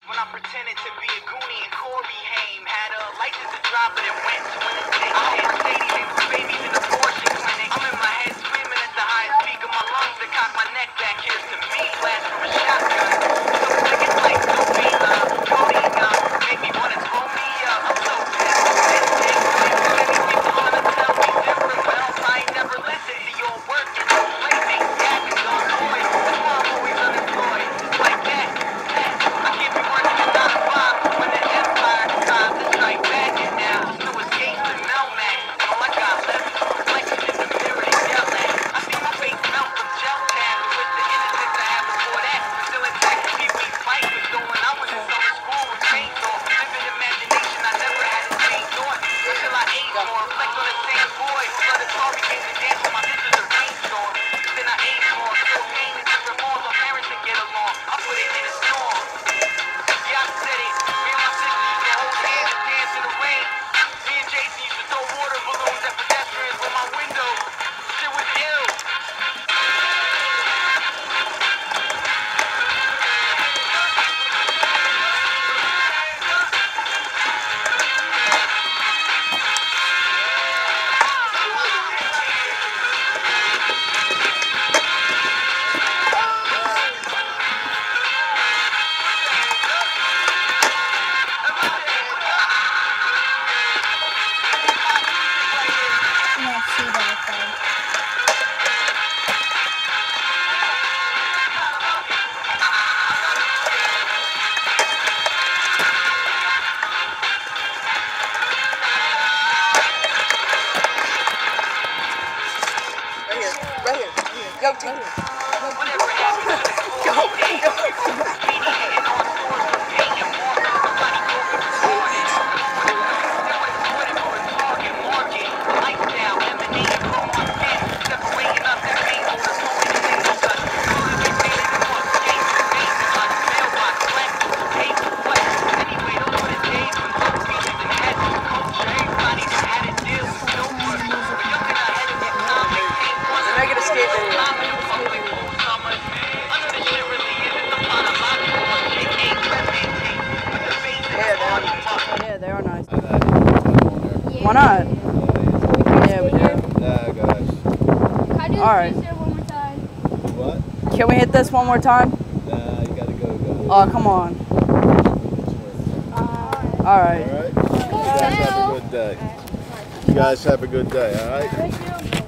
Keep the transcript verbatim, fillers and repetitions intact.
when I pretended to be a Goonie and Corey Haim. Had a license to drive, but it went to an estate. I had Mercedes and babies in the abortion clinic. I'm in my head swimming at the highest peak of my lungs to cock my neck back. Here's to me, blast from a shotgun. So niggas like Dopey, uh, Cody, uh, make me wanna blow me up. I'm so pissed. This thing, many people wanna tell me different, but else I ain't never listen to your work. You don't play me, yapping on toys. That's why I'm always unemployed. It's like that, that. I can't be working a nine to five when the empire decides to strike back. And now there's no escape to Melmac. All I got left is a reflection in the mirror they yell at. I see my face melt from gel tab. With the innocence I had before that, still intact. Pee Wee fight was going. I was in summer school with chainsaw. Living imagination, I never had a same thought until I ate more. Reflect on the same boy. Blood is sorry, came to dance with my sisters a rainstorm. Then I ate more. Still gain the different malls. My parents didn't get along. I put it in a storm. Yeah, I said it. Me and my sisters used to hold hands and dance in the rain. Me and Jason used to throw water balloons at pedestrians from my window. Shit was ill. Right here. Go, take it. Whatever happened to the Go, glory days? go. Speedy hitting on stores for painting more. Nobody cooking for morning. Still exploited for a target market. Lifestyle emanating from my skin. Separating us that paint odor, flowing in the dust. Clothes we painted in one. Skates and maintenance on mailbox. Black boots, tape, what? Anyway, those were the days when dope features and heads was culture. Everybody had to deal with sober. But young and ahead of their time, they came once. They're making a skate video. Yeah, they are nice. Why not? Yeah, we do. Yeah, guys. Can I do All right. this one more time? What? Can we hit this one more time? Nah, you gotta go, go. Oh, come on. All right. Alright? You guys have a good day. You guys have a good day, alright? Thank you.